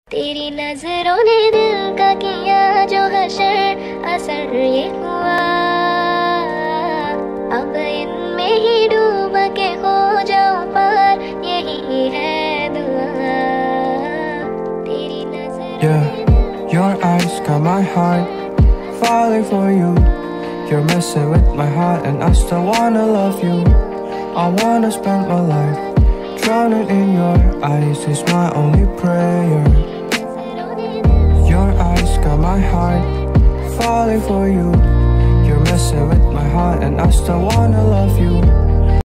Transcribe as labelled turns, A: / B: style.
A: तेरी नजरों ने दिल का किया जो हशर असर ये हुआ, अब इनमें ही डूब के हो जाऊं पार, यही है दुआ। तेरी नजरों
B: Yeah, your eyes got my heart falling for you. You're messing with my heart and I still wanna love you. I wanna spend my life drowning in your eyes is my only prayer. Your eyes got my heart falling for you. You're messing with my heart and I still wanna love you.